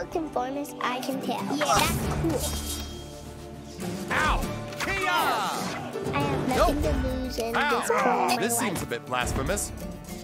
conformist, I can tell. Yeah, that's cool. Ow! Kia! I have nothing to lose in this part of my This life. seems a bit blasphemous.